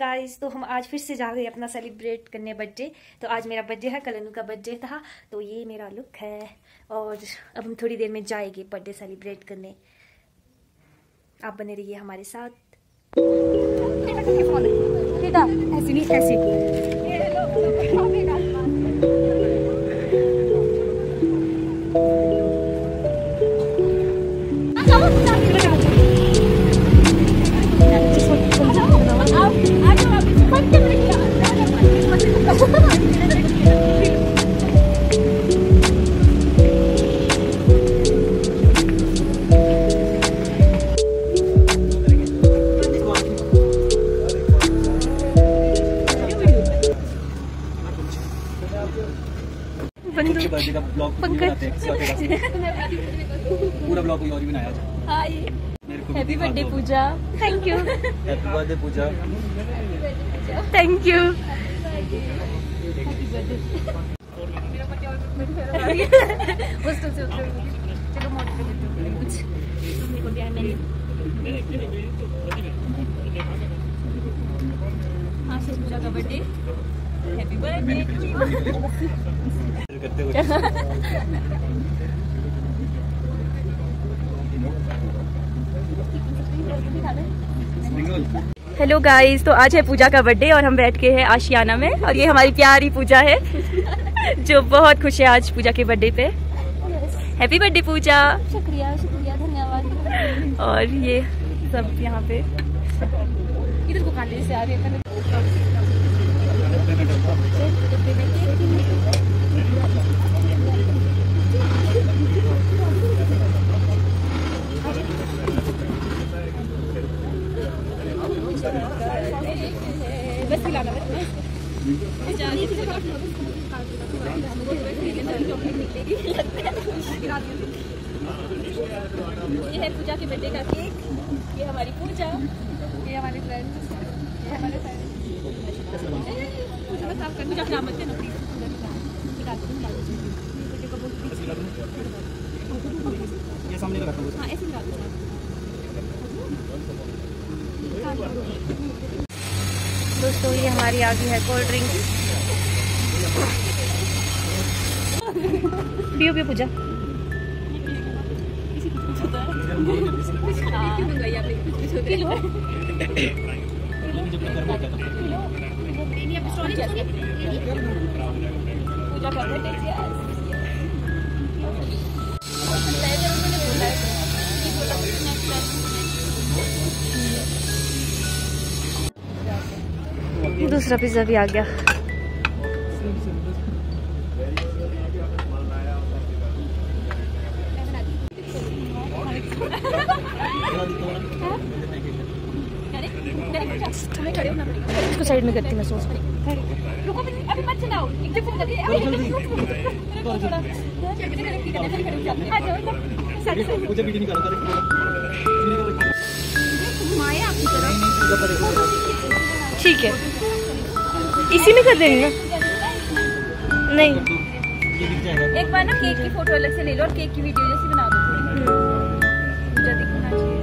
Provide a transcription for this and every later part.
Guys, तो हम आज फिर से जा रहे हैं अपना सेलिब्रेट करने बर्थडे। तो आज मेरा बर्थडे है, कल अनु का बर्थडे था, तो ये मेरा लुक है। और अब हम थोड़ी देर में जाएंगे बर्थडे सेलिब्रेट करने। आप बने रहिए हमारे साथ। ऐसी नहीं ऐसी पूरा ब्लॉग कोई और ही बनाया। Hi, happy birthday Pooja. Thank you. Happy birthday Pooja. Thank you. चलो मोट पे कुछ आज से पूजा का birthday. Happy birthday. Hello guys, तो आज है पूजा का बर्थडे और हम बैठ के हैं आशियाना में। और ये हमारी प्यारी पूजा है जो बहुत खुश है आज पूजा के बर्थडे पे। Happy birthday Pooja. शुक्रिया शुक्रिया, धन्यवाद। और ये सब यहाँ पे इधर को कांटे से आ रही है। बस खिलाना ये है पूजा के बर्थडे का केक। ये हमारी पूजा, ये हमारे फ्रेंड्स, ये हमारे पूजा खराब मत करना प्लीज। ये सामने रखा हुआ है। हाँ, ऐसे निकाल दो। दोस्तों, ये हमारी आ गई है कोल्ड ड्रिंक। पियो पियो पूजा। पूजा कर दूसरा पिज्जा भी आ गया। इसको साइड में करती मैं सोच रही। अभी मत चलाओ, ठीक है, इसी में कर देंगे ना। नहीं, एक बार ना केक की फोटो अलग से ले लो और केक की वीडियो जैसी बना दो। मुझे दिखना चाहिए।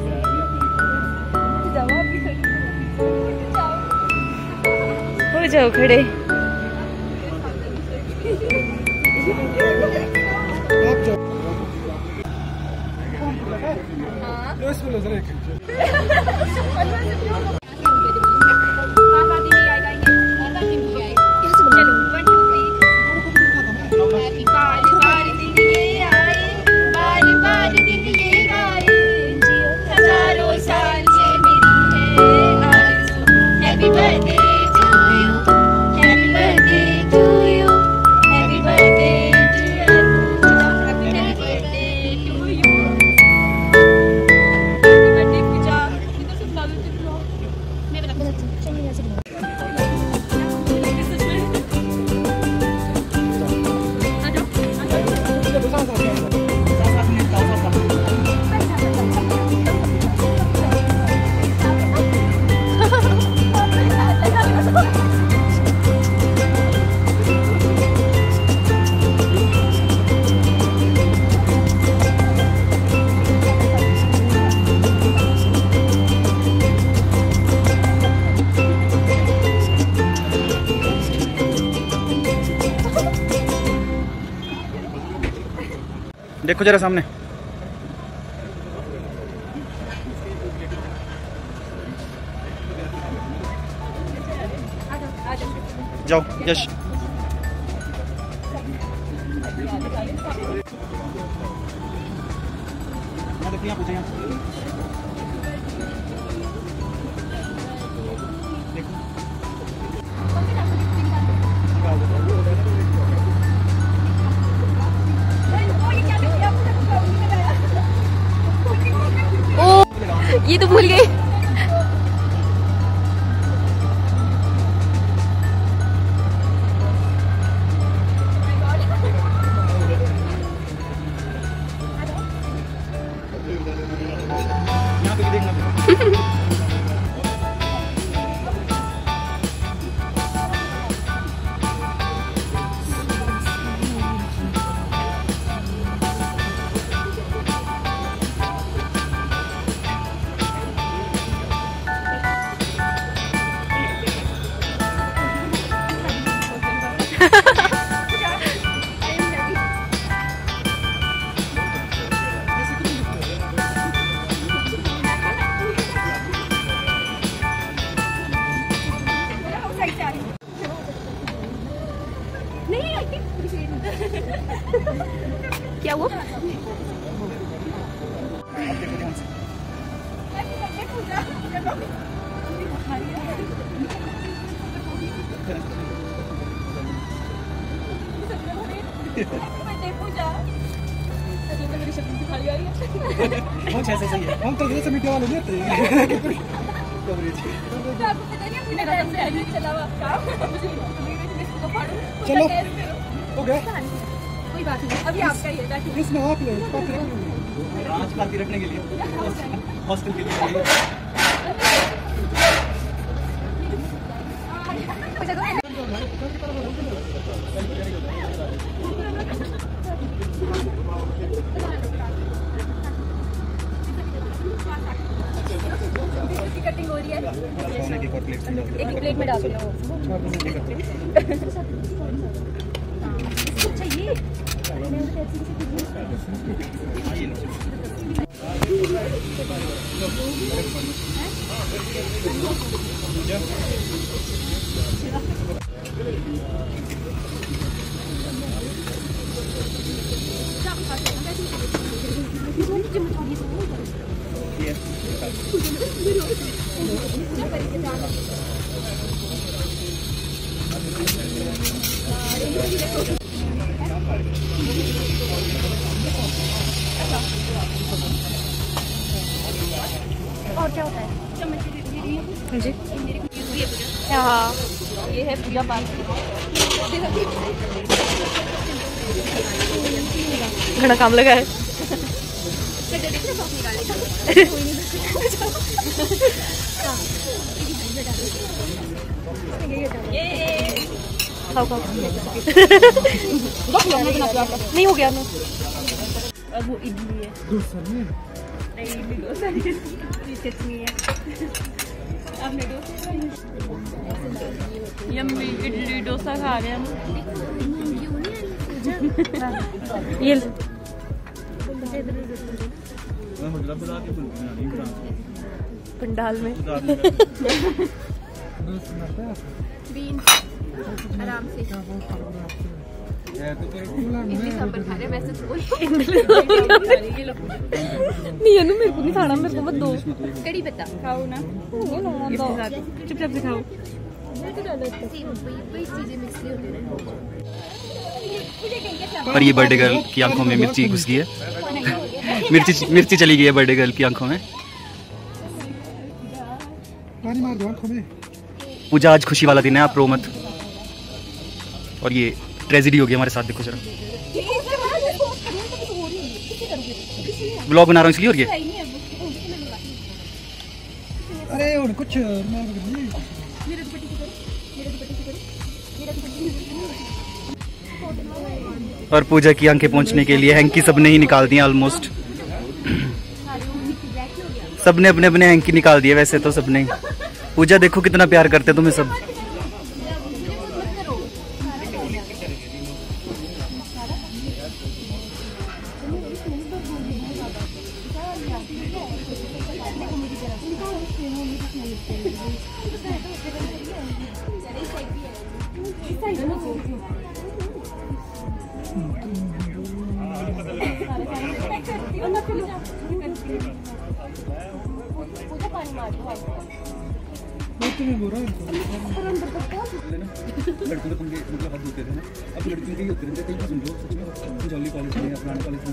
हो जाओ खड़े। देखो जरा सामने। जाओ यश। देखो पूछे ये तो भूल गई। यहाँ पे भी देखना। क्या वो? ऐसे सही है। हम तो जैसे मीठे वाले नहीं थे। चलो हो गया, कोई बात नहीं, अभी आपका ही है। इसमें आप ले आज पार्टी रखने के लिए हॉस्टल के लिए। कटिंग हो रही है, एक प्लेट में डाल दो। अच्छा ये और क्या होता है? जी हाँ, ये है पूजा पाठ। घना काम लगा है। खाओ खाओ। नहीं हो गया ना। अब वो इडली है। नहीं इडली डोसा नहीं, चटनी है। आपने डोसा यम्मी इडली डोसा खा रहे हैं हम। ये पंडाल में आराम से इडली सांभर खा रहे वैसे तो नहीं है ना, मेरे को नहीं खाना, मेरे को मत दो। कड़ी पत्ता खाओ ना, चुपचाप से खाओ। पर ये बर्थडे गर्ल की आंखों में मिर्ची घुस गई है। मिर्ची चली गई है बर्थडे गर्ल की आंखों में। पानी मार दो आंखों में। पूजा आज खुशी वाला दिन है, आप रो मत। और ये ट्रेजेडी हो गई हमारे साथ, देखो जरा। व्लॉग बना रहा हूँ इसलिए। और ये अरे और कुछ और पूजा की आंखें पहुंचने के लिए हैंकी सबने ही निकाल दिए ऑलमोस्ट। सबने अपने अपने हैंकी निकाल दिए वैसे तो सबने ही। पूजा देखो कितना प्यार करते तुम्हें सब। लड़कों तो पंगे मतलब हाथ होते थे ना, अब लड़कियों के ही होते रहते कहीं सुन लो सच में, जॉली कॉलेज में या पुराने कॉलेज में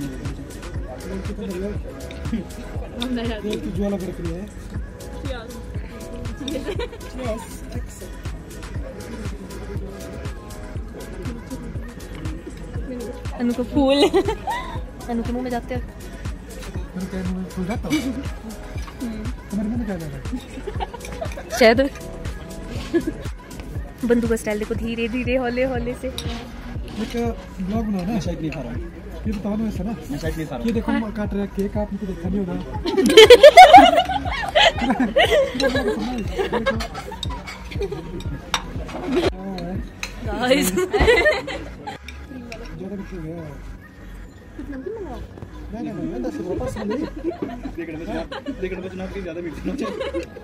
ज्वाला प्रक्रिया है। अनु को फूल अनु के मुंह में जाते हैं। फूल जाता हूँ तुम्हारे मुंह में क्या जा रहा है? शायद बंदू का स्टाइल देखो, धीरे धीरे हौले हौले से। ब्लॉग बनाओ ना, शायद नहीं खा रहा हूँ ये तो ना वैसा ना, मैं शायद नहीं खा रहा हूँ। ये देखो काट रहा है केक, आपने तो देखा नहीं होगा। गाइस नहीं 10 रुपये पास नहीं लेकिन बचना की ज़्यादा मीठी ना चाहिए।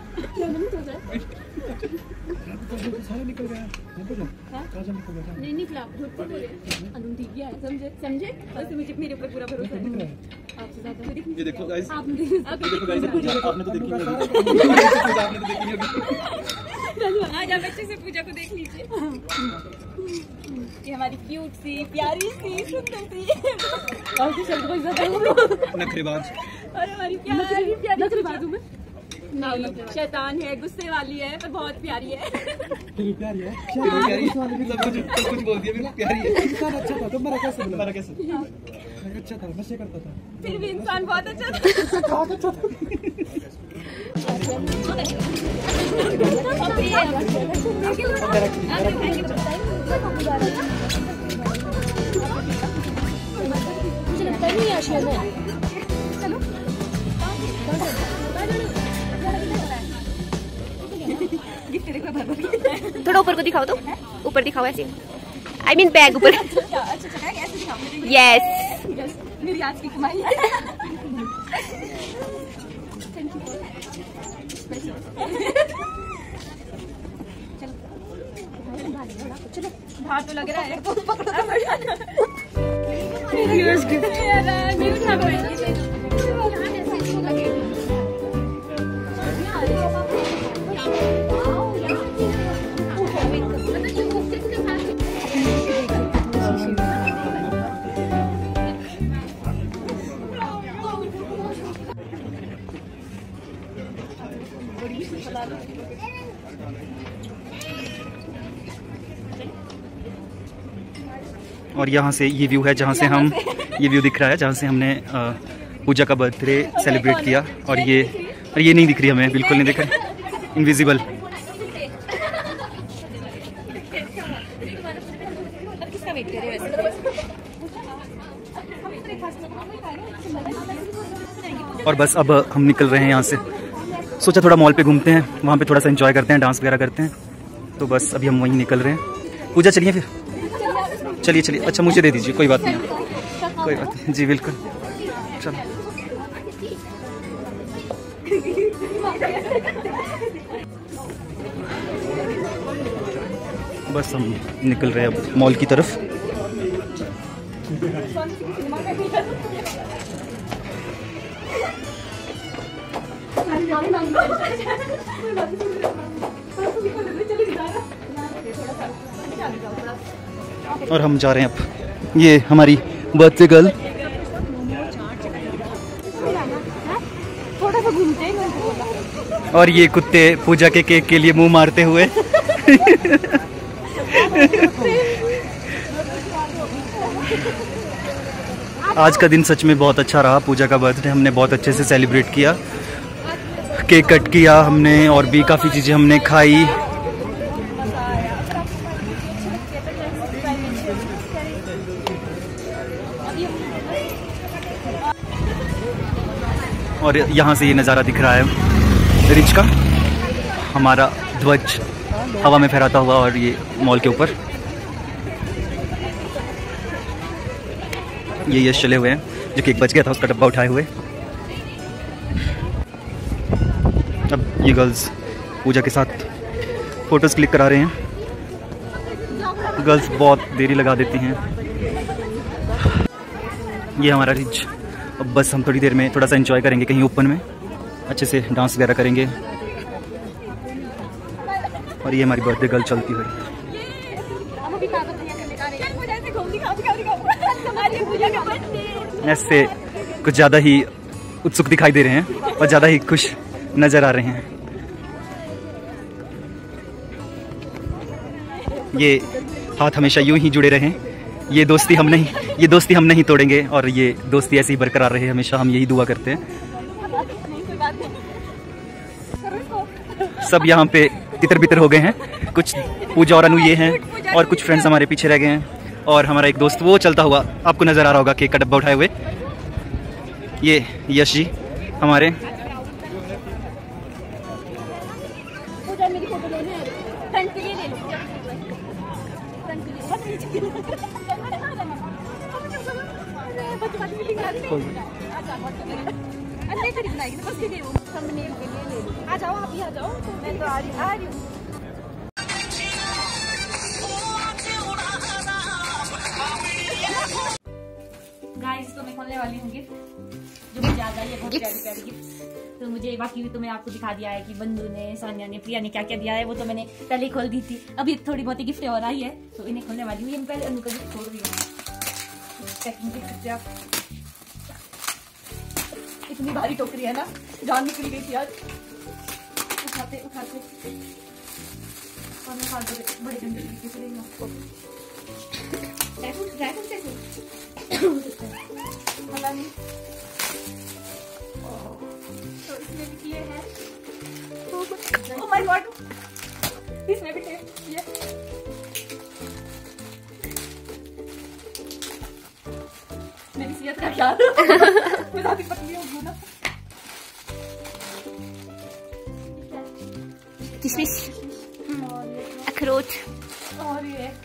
सारे निकल गया नहीं फ्लॉप ठीक है, समझे वैसे मुझे मेरे ऊपर पूरा भरोसा है आपसे ज़्यादा। ये देखो गाइस, आपने तो देखी आपने तो देखी होगी। आज आप अच्छे से पूजा को देख लीजिए। ये हमारी क्यूट सी प्यारी सी सुंदर सी नखरेबाज और हमारी प्यारी नखरेबाज में शैतान है, गुस्से वाली है पर बहुत प्यारी है। प्यारी है सब कुछ बोल दिया, बिल्कुल प्यारी है। इंसान अच्छा था तो मेरा कैसे अच्छा था, नशे करता था फिर भी इंसान बहुत अच्छा था। बहुत अच्छा था। थोड़ा ऊपर को दिखाओ, तो ऊपर दिखाओ ऐसे, आई मीन बैग ऊपर। यस मेरी आज की कमाई। चलो बाहर तो लग रहा है। और यहाँ से ये व्यू है, जहाँ से हम ये व्यू दिख रहा है जहाँ से हमने पूजा का बर्थडे सेलिब्रेट किया। और ये नहीं दिख रही हमें, बिल्कुल नहीं दिख रही, इनविजिबल। और बस अब हम निकल रहे हैं यहाँ से। सोचा थोड़ा मॉल पे घूमते हैं, वहाँ पे थोड़ा सा एंजॉय करते हैं, डांस वगैरह करते हैं। तो बस अभी हम वहीं निकल रहे हैं। पूजा चलिए फिर, चलिए। अच्छा मुझे दे दीजिए, कोई बात नहीं, कोई बात नहीं जी, बिल्कुल। चलो बस हम निकल रहे हैं अब मॉल की तरफ। और हम जा रहे हैं अब, ये हमारी बर्थडे गर्ल। थोड़ा सा घूमते हैं। और ये कुत्ते पूजा के केक के लिए मुंह मारते हुए। आज का दिन सच में बहुत अच्छा रहा। पूजा का बर्थडे हमने बहुत अच्छे से सेलिब्रेट किया, केक कट किया हमने और भी काफ़ी चीज़ें हमने खाई। और यहाँ से ये नज़ारा दिख रहा है रिच का, हमारा ध्वज हवा में फहराता हुआ, और ये मॉल के ऊपर ये यश चले हुए हैं जो केक बच गया था उसका डब्बा उठाए हुए। अब ये गर्ल्स पूजा के साथ फ़ोटोज़ क्लिक करा रहे हैं। गर्ल्स बहुत देरी लगा देती हैं। ये हमारा रिज। अब बस हम थोड़ी देर में थोड़ा सा एंजॉय करेंगे कहीं ओपन में, अच्छे से डांस वगैरह करेंगे। और ये हमारी बर्थडे गर्ल चलती हुई। ऐसे कुछ ज़्यादा ही उत्सुक दिखाई दे रहे हैं और ज़्यादा ही खुश नज़र आ रहे हैं। ये हाथ हमेशा यूं ही जुड़े रहें। ये दोस्ती हम नहीं तोड़ेंगे और ये दोस्ती ऐसे ही बरकरार रहे हमेशा, हम यही दुआ करते हैं। सब यहाँ पे तितर बितर हो गए हैं। कुछ पूजा और अनु ये हैं और कुछ फ्रेंड्स हमारे पीछे रह गए हैं। और हमारा एक दोस्त वो चलता हुआ आपको नज़र आ रहा होगा, केक का डब्बा उठाए हुए। ये यश जी हमारे। आ जाओ, आप ही आ जाओ, मैं तो आ रही हूँ। गाइस, तो मैं खोलने वाली हूँ गिफ्ट जो मुझे याद आई है, बहुत प्यारी प्यारी गिफ्ट। तो मुझे बाकी भी तो मैं आपको दिखा दिया है कि बंधु ने, सानिया ने, प्रिया ने क्या क्या दिया है, वो तो मैंने पहले ही खोल दी थी। अभी थोड़ी बहुत ही गिफ्ट और आई है तो इन्हें खोलने वाली हूँ। ये पहले अनु का गिफ्ट खोल रही हूँ। पैकिंग देख सकते हैं आप, इतनी भारी टोकरी है ना, जान निकल गई थी आज। उठाते उठाते और मैं हाथ बड़े गंदे तरीके से लेंगे आपको। ड्रैगन कैसे पता नहीं। तो इसमें निकले हैं, ओह माय गॉड, इसमें भी टेप। ये मेरी सेहत का ख्याल मैं ज्यादा पतली हूँ ना। किशमिश, अखरोट, और ये है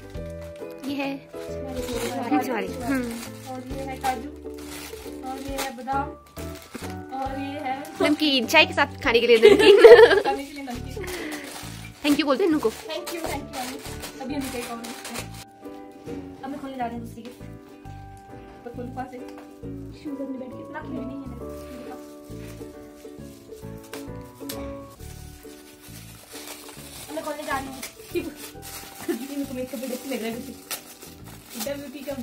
और ये है काजू, और ये है बादाम, और ये है नमकीन, चाय के साथ खाने के लिए नमकीन। खाने के लिए नमकीन। थैंक यू बोलते हैं इनको। थैंक यू अभी हम कहीं कहोगे। अब मैं खोलने जा रही हूँ दूसरी गिफ्ट। तो खुद पास है शूज अपने बैठ के, इतना क्यों नहीं है मेरे। मैं खोलने जा रही हूँ। मेरे मेकअप प्रोडक्ट लग रहा है कुछ ब्यूटी का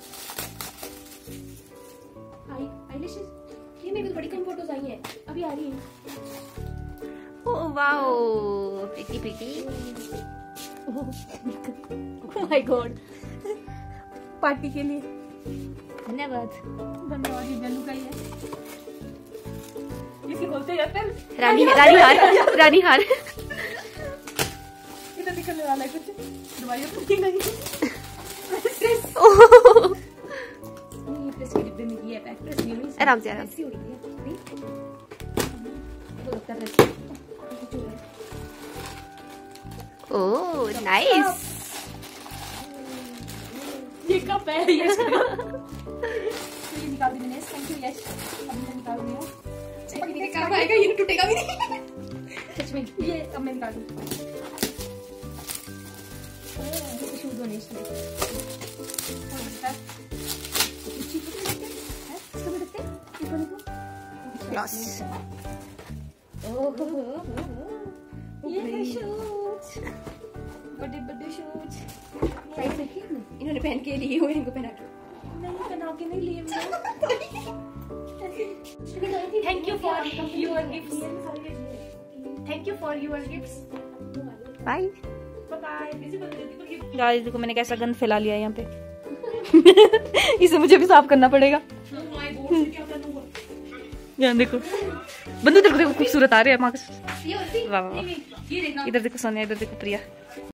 आईलैशेस। ये मेरे को बड़ी कम फोटोज आई हैं, अभी आ रही हैं। Oh wow, pretty pretty. Oh my god, party के लिए धन्यवाद। धन्यवाद। ये जल्लू का ही है, इसे बोलते जाते हैं रानी हार। इधर निकलने वाला है कुछ दवाइयाँ तो नहीं। ये प्रेस के डिब्बे में ये है पैक। प्रेस नहीं हुई, आराम से ऐसी हो रही है। तो लगता है ओह नाइस। ये कप है ये। तो ये निकाल दी मैंने। Thank you Yash. अब मैं निकाल रही हूँ। काम आएगा, ये टूटेगा भी नहीं। सच में ये अब मैं निकाल दूँ। शूज होने इसमें ये शूज, बड़े शूज इन्होंने पहन के लिए हुए, इनको पहना के नहीं, पहना के नहीं लिए। Thank you for your gifts. Thank you for your gifts. Bye bye. Guys देखो मैंने कैसा गंद फैला लिया है यहाँ पे। इसे मुझे भी साफ करना पड़ेगा। यहाँ देखो बंदू, देखो खूबसूरत आ रहे हैं। वाह वाह। इधर देखो सोनिया, इधर देखो प्रिया।